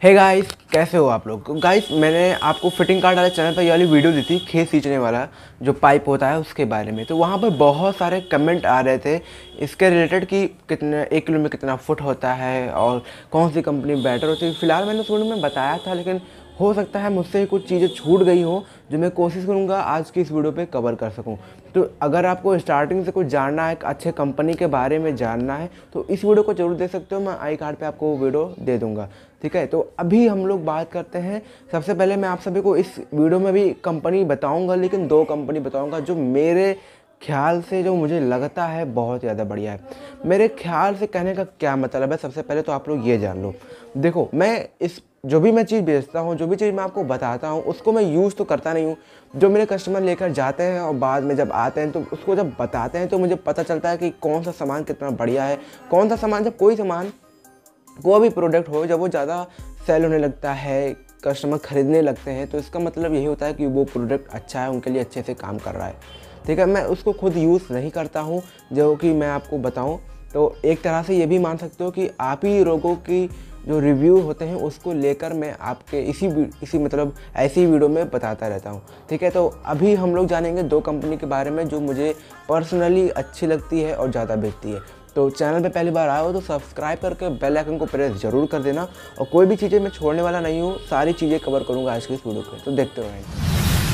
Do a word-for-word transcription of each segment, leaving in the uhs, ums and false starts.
Hey guys, कैसे हो आप लोग। गाइस, मैंने आपको फिटिंग कार्ड वाले चैनल पर ये वाली वीडियो दी थी, खेत सींचने वाला जो पाइप होता है उसके बारे में। तो वहाँ पर बहुत सारे कमेंट आ रहे थे इसके रिलेटेड कि कितने एक किलो में कितना फुट होता है और कौन सी कंपनी बेटर होती है। फिलहाल मैंने उस वीडियो में बताया था, लेकिन हो सकता है मुझसे कुछ चीज़ें छूट गई हो जो मैं कोशिश करूँगा आज की इस वीडियो पे कवर कर सकूँ। तो अगर आपको स्टार्टिंग से कुछ जानना है, अच्छे कंपनी के बारे में जानना है, तो इस वीडियो को जरूर दे सकते हो। मैं आई कार्ड पे आपको वीडियो दे दूँगा, ठीक है। तो अभी हम लोग बात करते हैं। सबसे पहले मैं आप सभी को इस वीडियो में भी कंपनी बताऊँगा, लेकिन दो कंपनी बताऊँगा जो मेरे ख्याल से, जो मुझे लगता है बहुत ज़्यादा बढ़िया है। मेरे ख्याल से कहने का क्या मतलब है, सबसे पहले तो आप लोग ये जान लो। देखो, मैं इस जो भी मैं चीज़ बेचता हूँ, जो भी चीज़ मैं आपको बताता हूँ, उसको मैं यूज़ तो करता नहीं हूँ। जो मेरे कस्टमर लेकर जाते हैं और बाद में जब आते हैं तो उसको जब बताते हैं तो मुझे पता चलता है कि कौन सा सामान कितना बढ़िया है, कौन सा सामान, जब कोई सामान, कोई भी प्रोडक्ट हो, जब वो ज़्यादा सेल होने लगता है, कस्टमर खरीदने लगते हैं, तो इसका मतलब यही होता है कि वो प्रोडक्ट अच्छा है, उनके लिए अच्छे से काम कर रहा है, ठीक है। मैं उसको खुद यूज़ नहीं करता हूँ, जो कि मैं आपको बताऊँ तो एक तरह से ये भी मान सकते हो कि आप ही लोगों की जो रिव्यू होते हैं उसको लेकर मैं आपके इसी इसी मतलब ऐसी वीडियो में बताता रहता हूँ, ठीक है। तो अभी हम लोग जानेंगे दो कंपनी के बारे में जो मुझे पर्सनली अच्छी लगती है और ज़्यादा बेचती है। तो चैनल पे पहली बार आए हो तो सब्सक्राइब करके बेल आइकन को प्रेस ज़रूर कर देना, और कोई भी चीज़ें मैं छोड़ने वाला नहीं हूँ, सारी चीज़ें कवर करूँगा आज की इस वीडियो पे, तो देखते रहेंगे।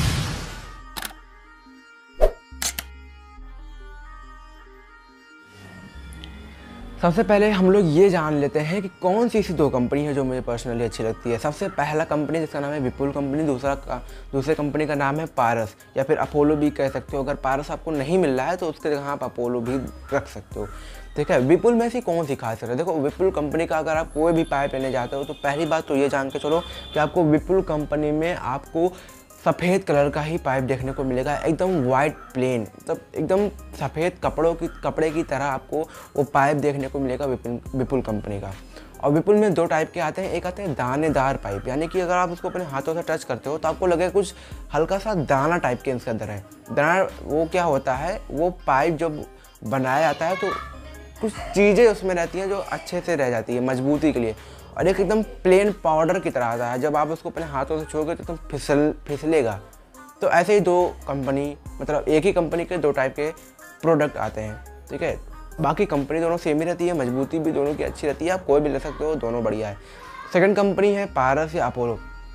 सबसे पहले हम लोग ये जान लेते हैं कि कौन सी ऐसी दो कंपनी है जो मुझे पर्सनली अच्छी लगती है। सबसे पहला कंपनी जिसका नाम है विपुल कंपनी, दूसरा का दूसरे कंपनी का नाम है पारस, या फिर अपोलो भी कह सकते हो। अगर पारस आपको नहीं मिल रहा है तो उसके जगह आप अपोलो भी रख सकते हो, ठीक है। विपुल में ऐसी कौन सी खासियत है, देखो विपुल कंपनी का अगर आप कोई भी पाइप लेने जाते हो तो पहली बात तो ये जान के चलो कि आपको विपुल कंपनी में आपको सफ़ेद कलर का ही पाइप देखने को मिलेगा, एकदम वाइट प्लेन, मतलब एकदम सफ़ेद कपड़ों की कपड़े की तरह आपको वो पाइप देखने को मिलेगा विपुल विपुल कंपनी का। और विपुल में दो टाइप के आते हैं, एक आते हैं दानेदार पाइप, यानी कि अगर आप उसको अपने हाथों से टच करते हो तो आपको लगे कुछ हल्का सा दाना टाइप के इसके अंदर है। दाना वो क्या होता है, वो पाइप जब बनाया जाता है तो कुछ चीज़ें उसमें रहती हैं जो अच्छे से रह जाती है मजबूती के लिए, और एक एकदम प्लेन पाउडर की तरह आता है, जब आप उसको अपने हाथों से छुओगे तो एकदम फिसल फिसलेगा। तो ऐसे ही दो कंपनी, मतलब एक ही कंपनी के दो टाइप के प्रोडक्ट आते हैं, ठीक है। बाकी कंपनी दोनों सेम ही रहती है, मजबूती भी दोनों की अच्छी रहती है, आप कोई भी ले सकते हो, दोनों बढ़िया है। सेकंड कंपनी है पारस या अपोलो।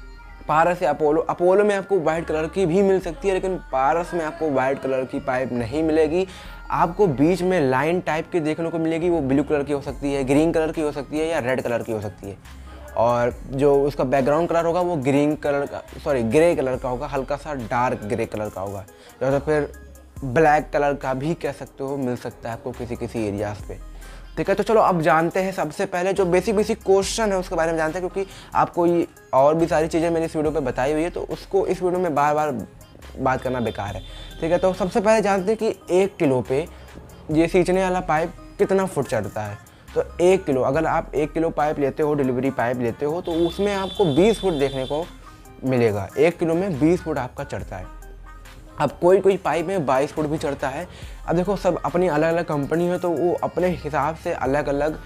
पारस या अपोलो, अपोलो में आपको वाइट कलर की भी मिल सकती है, लेकिन पारस में आपको वाइट कलर की पाइप नहीं मिलेगी। आपको बीच में लाइन टाइप की देखने को मिलेगी, वो ब्लू कलर की हो सकती है, ग्रीन कलर की हो सकती है, या रेड कलर की हो सकती है। और जो उसका बैकग्राउंड कलर होगा वो ग्रीन कलर का, सॉरी ग्रे कलर का होगा, हल्का सा डार्क ग्रे कलर का होगा, या तो फिर ब्लैक कलर का भी कह सकते हो, मिल सकता है आपको किसी किसी एरियाज़ पे, ठीक है। तो चलो अब जानते हैं, सबसे पहले जो बेसिक बेसिक क्वेश्चन है उसके बारे में जानते हैं, क्योंकि आपको ये और भी सारी चीज़ें मैंने इस वीडियो पे बताई हुई है, तो उसको इस वीडियो में बार बार बात करना बेकार है, ठीक है। तो सबसे पहले जानते हैं कि एक किलो पे ये सींचने वाला पाइप कितना फुट चढ़ता है। तो एक किलो, अगर आप एक किलो पाइप लेते हो, डिलीवरी पाइप लेते हो, तो उसमें आपको बीस फुट देखने को मिलेगा। एक किलो में बीस फुट आपका चढ़ता है। अब कोई कोई पाइप में बाईस फुट भी चढ़ता है। अब देखो, सब अपनी अलग अलग कंपनी है तो वो अपने हिसाब से अलग अलग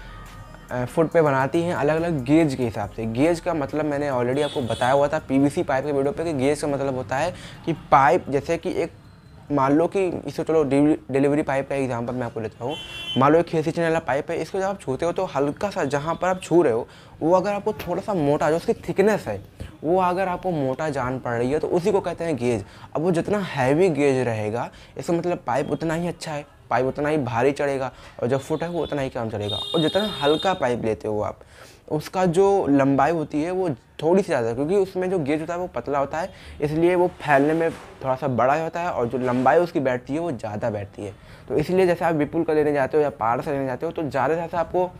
फुट पे बनाती हैं, अलग अलग गेज के हिसाब से। गेज का मतलब मैंने ऑलरेडी आपको बताया हुआ था पीवीसी पाइप के वीडियो पे कि गेज का मतलब होता है कि पाइप, जैसे कि एक मान लो कि इसको, चलो डिलीवरी पाइप का एग्जांपल मैं आपको लेता हूँ। मान लो एक खेत सींचने वाला पाइप है, इसको जब आप छूते हो तो हल्का सा जहाँ पर आप छू रहे हो वो अगर आपको थोड़ा सा मोटा, जो उसकी थिकनेस है वो अगर आपको मोटा जान पड़ रही है तो उसी को कहते हैं गेज। अब वो जितना हैवी गेज रहेगा, इसका मतलब पाइप उतना ही अच्छा है, पाइप उतना ही भारी चढ़ेगा, और जो फुट है वो उतना ही कम चढ़ेगा। और जितना हल्का पाइप लेते हो आप, उसका जो लंबाई होती है वो थोड़ी सी ज़्यादा, क्योंकि उसमें जो गेज होता है वो पतला होता है, इसलिए वो फैलने में थोड़ा सा बड़ा होता है, और जो लंबाई उसकी बैठती है वो ज़्यादा बैठती है। तो इसलिए जैसे आप विपुल का लेने जाते हो या पारस का लेने जाते हो तो ज़्यादा से ज़्यादा आपको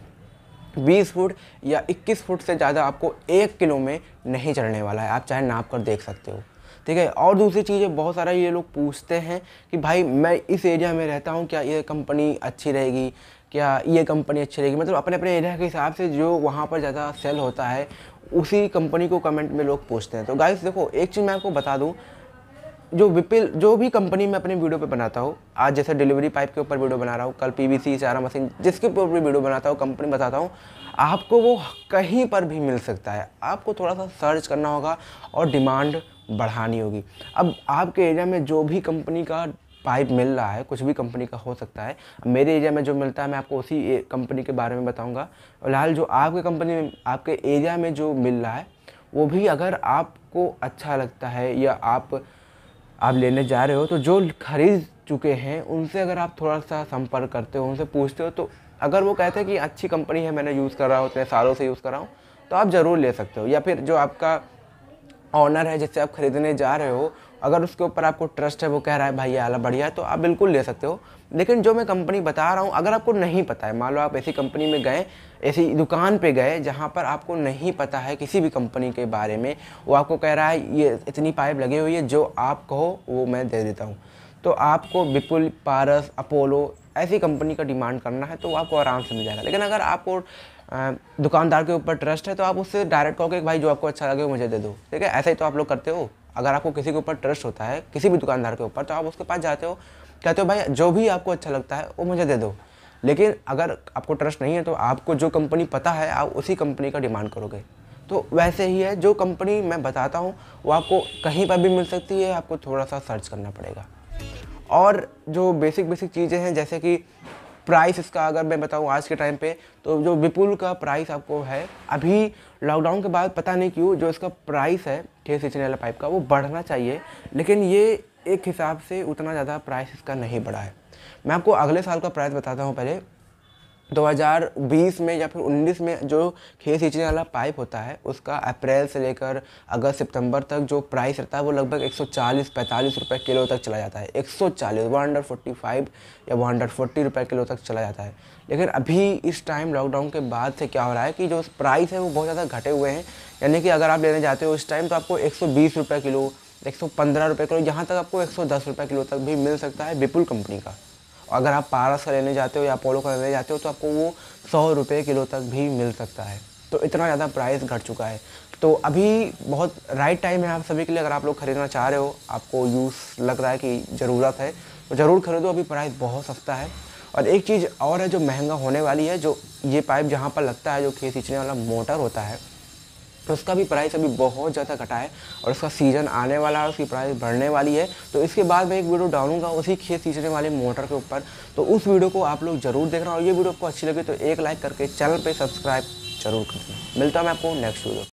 बीस फुट या इक्कीस फुट से ज़्यादा आपको एक किलो में नहीं चढ़ने वाला है, आप चाहे नाप कर देख सकते हो, ठीक है। और दूसरी चीज़ें बहुत सारा ये लोग पूछते हैं कि भाई मैं इस एरिया में रहता हूँ, क्या ये कंपनी अच्छी रहेगी, क्या ये कंपनी अच्छी रहेगी, मतलब अपने अपने एरिया के हिसाब से जो वहाँ पर ज़्यादा सेल होता है उसी कंपनी को कमेंट में लोग पूछते हैं। तो गाइस देखो, एक चीज़ मैं आपको बता दूँ, जो विपिल जो भी कंपनी में अपने वीडियो पे बनाता हूँ, आज जैसे डिलीवरी पाइप के ऊपर वीडियो बना रहा हूँ, कल पीवीसी चारा मशीन जिसके ऊपर भी वीडियो बनाता हूँ, कंपनी बताता हूँ, आपको वो कहीं पर भी मिल सकता है। आपको थोड़ा सा सर्च करना होगा और डिमांड बढ़ानी होगी। अब आपके एरिया में जो भी कंपनी का पाइप मिल रहा है, कुछ भी कंपनी का हो सकता है, मेरे एरिया में जो मिलता है मैं आपको उसी कंपनी के बारे में बताऊंगा। फिलहाल जो आपके कंपनी में आपके एरिया में जो मिल रहा है वो भी अगर आपको अच्छा लगता है या आप आप लेने जा रहे हो, तो जो खरीद चुके हैं उनसे अगर आप थोड़ा सा संपर्क करते हो, उनसे पूछते हो, तो अगर वो कहते हैं कि अच्छी कंपनी है, मैंने यूज़ कर रहा हूँ, इतने सालों से यूज़ कर रहा हूँ, तो आप ज़रूर ले सकते हो। या फिर जो आपका ऑनर है जिससे आप खरीदने जा रहे हो, अगर उसके ऊपर आपको ट्रस्ट है, वो कह रहा है भाई ये आला बढ़िया है, तो आप बिल्कुल ले सकते हो। लेकिन जो मैं कंपनी बता रहा हूँ, अगर आपको नहीं पता है, मान लो आप ऐसी कंपनी में गए, ऐसी दुकान पे गए जहाँ पर आपको नहीं पता है किसी भी कंपनी के बारे में, वो आपको कह रहा है ये इतनी पाइप लगी हुई है, जो आप कहो वो मैं दे देता हूँ, तो आपको विपुल, पारस, अपोलो ऐसी कंपनी का डिमांड करना है, तो वो आपको आराम से मिल जाएगा। लेकिन अगर आपको दुकानदार के ऊपर ट्रस्ट है, तो आप उससे डायरेक्ट कहोगे कि भाई जो आपको अच्छा लगे वो मुझे दे दो, ठीक है। ऐसा ही तो आप लोग करते हो। अगर आपको किसी के ऊपर ट्रस्ट होता है, किसी भी दुकानदार के ऊपर, तो आप उसके पास जाते हो, कहते हो भाई जो भी आपको अच्छा लगता है वो मुझे दे दो। लेकिन अगर आपको ट्रस्ट नहीं है, तो आपको जो कंपनी पता है आप उसी कंपनी का डिमांड करोगे। तो वैसे ही है, जो कंपनी मैं बताता हूँ वो आपको कहीं पर भी मिल सकती है, आपको थोड़ा सा सर्च करना पड़ेगा। और जो बेसिक बेसिक चीज़ें हैं, जैसे कि प्राइस इसका अगर मैं बताऊँ आज के टाइम पे, तो जो विपुल का प्राइस आपको है, अभी लॉकडाउन के बाद पता नहीं क्यों जो इसका प्राइस है खेत सींचने वाला पाइप का, वो बढ़ना चाहिए, लेकिन ये एक हिसाब से उतना ज़्यादा प्राइस इसका नहीं बढ़ा है। मैं आपको अगले साल का प्राइस बताता हूँ। पहले दो हज़ार बीस में या फिर उन्नीस में जो खेत सींचने वाला पाइप होता है, उसका अप्रैल से लेकर अगस्त सितंबर तक जो प्राइस रहता है वो लगभग एक सौ चालीस पैंतालीस रुपए किलो तक चला जाता है। एक सौ चालीस एक सौ पैंतालीस या एक सौ चालीस रुपए किलो तक चला जाता है। लेकिन अभी इस टाइम लॉकडाउन के बाद से क्या हो रहा है कि जो प्राइस है वो बहुत ज़्यादा घटे हुए हैं। यानी कि अगर आप लेने जाते हो इस टाइम, तो आपको एक सौ बीस रुपये किलो, एक सौ पंद्रह रुपये किलो, यहाँ तक आपको एक सौ दस रुपये किलो तक भी मिल सकता है विपुल कंपनी का। अगर आप पारस का लेने जाते हो या अपोलो का लेने जाते हो, तो आपको वो सौ रुपये किलो तक भी मिल सकता है। तो इतना ज़्यादा प्राइस घट चुका है। तो अभी बहुत राइट टाइम है आप सभी के लिए। अगर आप लोग खरीदना चाह रहे हो, आपको यूज़ लग रहा है कि ज़रूरत है, तो ज़रूर खरीदो। अभी प्राइस बहुत सस्ता है। और एक चीज़ और है जो महंगा होने वाली है, जो ये पाइप जहाँ पर लगता है, जो खेत सींचने वाला मोटर होता है, तो उसका भी प्राइस अभी बहुत ज़्यादा घटा है और उसका सीज़न आने वाला है, उसकी प्राइस बढ़ने वाली है। तो इसके बाद मैं एक वीडियो डालूंगा उसी खेत सींचने वाले मोटर के ऊपर, तो उस वीडियो को आप लोग ज़रूर देखना। और ये वीडियो आपको अच्छी लगी तो एक लाइक करके चैनल पे सब्सक्राइब जरूर करना। मिलता हूँ मैं आपको नेक्स्ट वीडियो।